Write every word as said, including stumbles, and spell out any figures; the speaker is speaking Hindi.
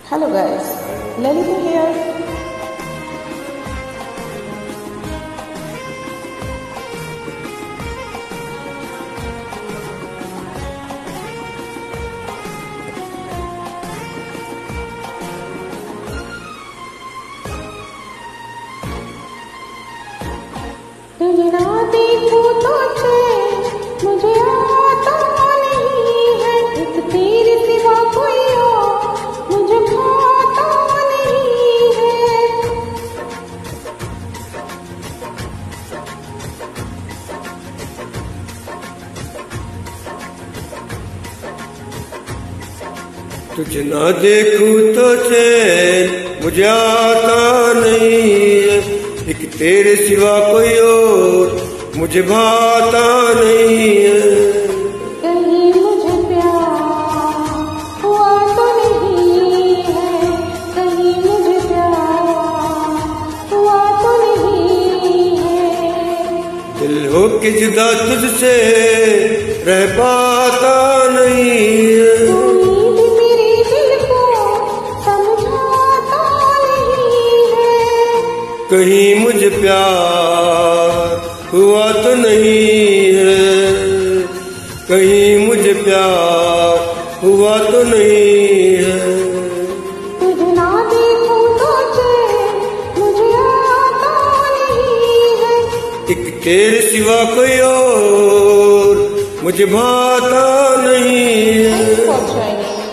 Hello guys, Lalita here. तुझे ना देखूं तो चैन मुझे आता नहीं है, एक तेरे सिवा कोई और मुझे भाता नहीं है। तुझे ना देखूं तो चैन मुझे आता नहीं है, एक तेरे सिवा कोई और मुझे भाता नहीं है। कहीं मुझे प्यार हुआ तो नहीं है, कहीं मुझे प्यार हुआ तो नहीं है। दिल हो के जुदा तुझसे रह पाता नहीं है। कहीं मुझे प्यार हुआ तो नहीं है, कहीं मुझे प्यार हुआ तो नहीं है। तुझे ना देखूं तो चैन मुझे आता नहीं है, एक तेरे सिवा कोई और मुझे भाता नहीं है।